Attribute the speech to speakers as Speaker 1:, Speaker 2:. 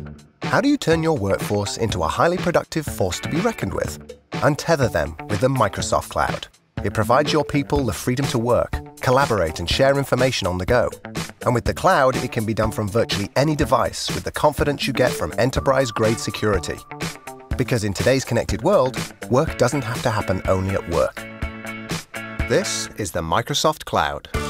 Speaker 1: How do you turn your workforce into a highly productive force to be reckoned with? Untether them with the Microsoft Cloud. It provides your people the freedom to work, collaborate and share information on the go. And with the cloud, it can be done from virtually any device with the confidence you get from enterprise-grade security. Because in today's connected world, work doesn't have to happen only at work. This is the Microsoft Cloud.